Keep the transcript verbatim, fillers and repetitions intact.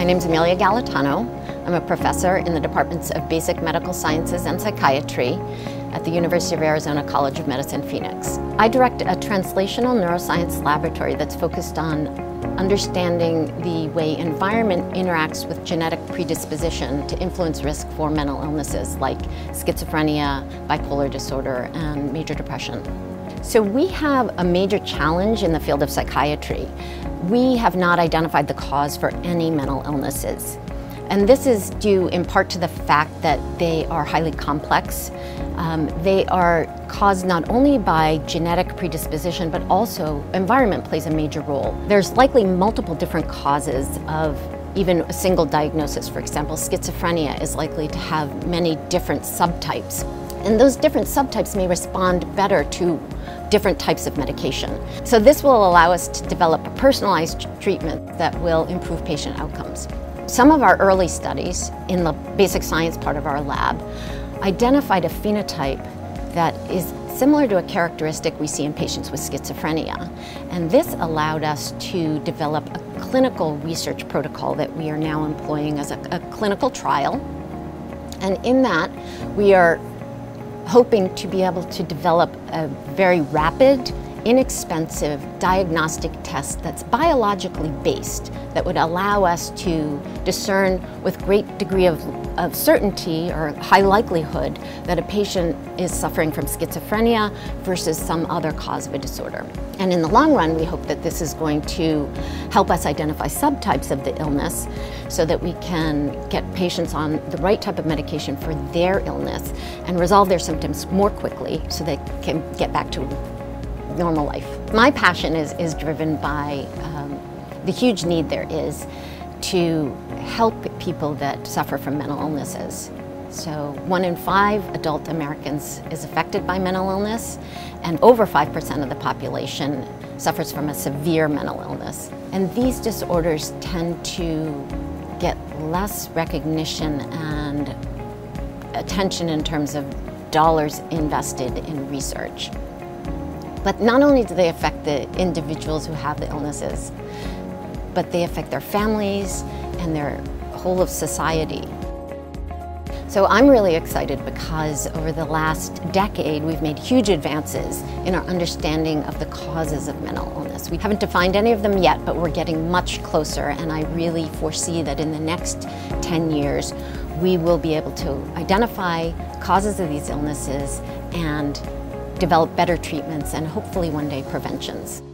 My name is Amelia Gallitano. I'm a professor in the departments of Basic Medical Sciences and Psychiatry at the University of Arizona College of Medicine, Phoenix. I direct a translational neuroscience laboratory that's focused on understanding the way environment interacts with genetic predisposition to influence risk for mental illnesses like schizophrenia, bipolar disorder, and major depression. So we have a major challenge in the field of psychiatry. We have not identified the cause for any mental illnesses. And this is due in part to the fact that they are highly complex. Um, they are caused not only by genetic predisposition, but also environment plays a major role. There's likely multiple different causes of even a single diagnosis. For example, schizophrenia is likely to have many different subtypes. And those different subtypes may respond better to different types of medication. So this will allow us to develop a personalized treatment that will improve patient outcomes. Some of our early studies in the basic science part of our lab identified a phenotype that is similar to a characteristic we see in patients with schizophrenia. And this allowed us to develop a clinical research protocol that we are now employing as a, a clinical trial. And in that, we are hoping to be able to develop a very rapid, inexpensive diagnostic test that's biologically based that would allow us to discern with great degree of, of certainty or high likelihood that a patient is suffering from schizophrenia versus some other cause of a disorder. And in the long run, we hope that this is going to help us identify subtypes of the illness so that we can get patients on the right type of medication for their illness and resolve their symptoms more quickly so they can get back to normal life. My passion is, is driven by um, the huge need there is to help people that suffer from mental illnesses. So one in five adult Americans is affected by mental illness, and over five percent of the population suffers from a severe mental illness. And these disorders tend to get less recognition and attention in terms of dollars invested in research. But not only do they affect the individuals who have the illnesses, but they affect their families and their whole of society. So I'm really excited because over the last decade, we've made huge advances in our understanding of the causes of mental illness. We haven't defined any of them yet, but we're getting much closer, and I really foresee that in the next ten years, we will be able to identify causes of these illnesses and develop better treatments and hopefully one day preventions.